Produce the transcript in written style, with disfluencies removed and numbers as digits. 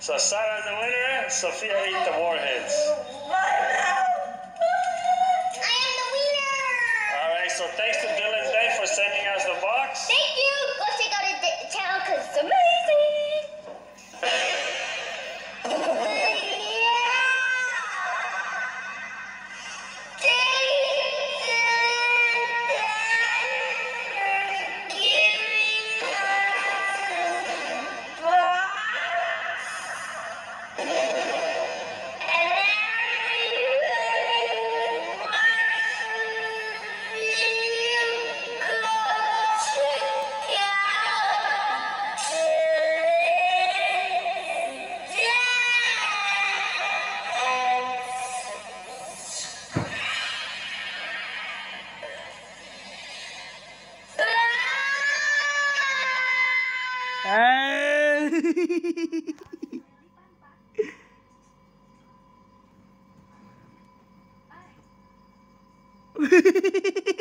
So Sarah's the winner. Sophia ate the warheads. All right. So thanks to Dylan's Day for sending us the box. Thank you. Go check out his channel because it's amazing. Hey.